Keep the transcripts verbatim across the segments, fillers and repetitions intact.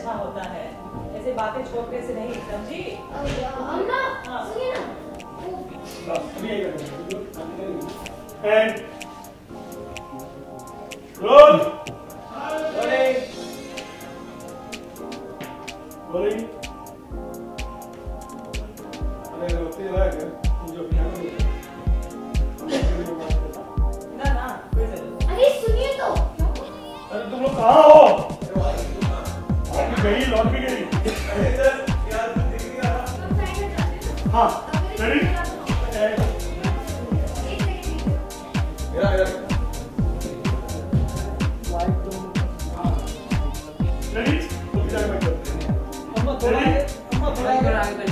अच्छा होता है, ऐसे बातें छोड़ने से नहीं, समझी? अम्मा, सुनिए ना। And roll. Rolling. Rolling. अरे रोते रह गए मुझे अपने ना ना कोई जरूरत नहीं। अरे सुनिए तो। अरे तुम लोग कहाँ हो? लॉन्ड्री गई लॉन्ड्री गई हाँ रेडी मेरा मेरा रेडी तो किधर बैठ जाते हैं अम्मा थोड़ा अम्मा थोड़ा इधर आगे बैठे।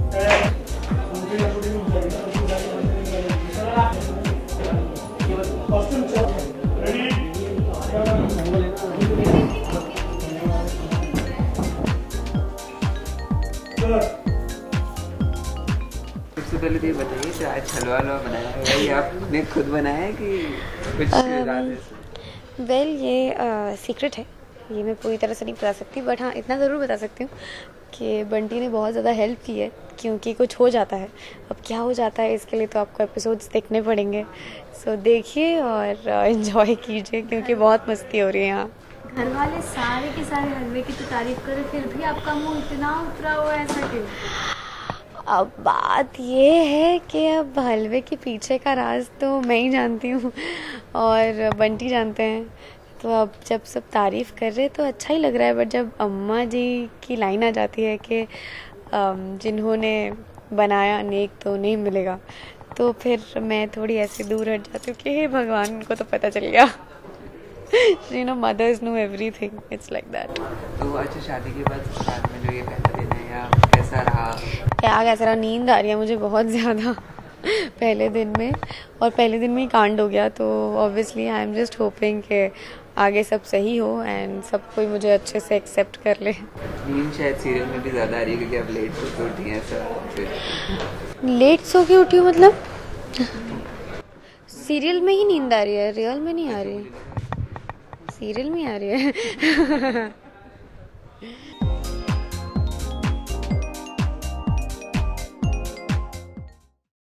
सबसे पहले तो ये बताइए कि आज हलवा हलवा बनाया है ये आपने खुद बनाया है कि कुछ वेल ये सीक्रेट है, ये मैं पूरी तरह से नहीं बता सकती, बट हाँ इतना ज़रूर बता सकती हूँ कि बंटी ने बहुत ज़्यादा हेल्प की है, क्योंकि कुछ हो जाता है। अब क्या हो जाता है इसके लिए तो आपको एपिसोड्स देखने पड़ेंगे, सो देखिए और एंजॉय कीजिए क्योंकि बहुत मस्ती हो रही है यहाँ। घर वाले सारे के सारे हलवे की तो तारीफ करे, फिर भी आपका मुंह इतना उतरा हुआ है, ऐसा क्यों? अब बात ये है कि अब हलवे के पीछे का राज तो मैं ही जानती हूँ और बंटी जानते हैं, तो अब जब सब तारीफ़ कर रहे तो अच्छा ही लग रहा है, बट जब अम्मा जी की लाइन आ जाती है कि जिन्होंने बनाया नेक तो नहीं मिलेगा, तो फिर मैं थोड़ी ऐसे दूर हट जाती हूँ कि हे भगवान उनको तो पता चल गया। You know, mothers know everything. It's like that. तो अच्छा शादी के बाद साथ में जो ये पहला दिन है या कैसा रहा? क्या कैसा रहा, नींद आ रही है मुझे बहुत ज़्यादा पहले दिन में, और पहले दिन में ही कांड हो गया, तो obviously I am just hoping कि आगे सब सही हो एंड सब कोई मुझे अच्छे से एक्सेप्ट कर ले। नींद शायद सीरियल में भी ज़्यादा आ रही है क्योंकि आप लेट सो के उठी हैं ऐसा फिर लेट सो के उठी हूँ मतलब? सीरियल में ही नींद आ रही है, रियल में नहीं आ रही है, सीरियल में आ रही है।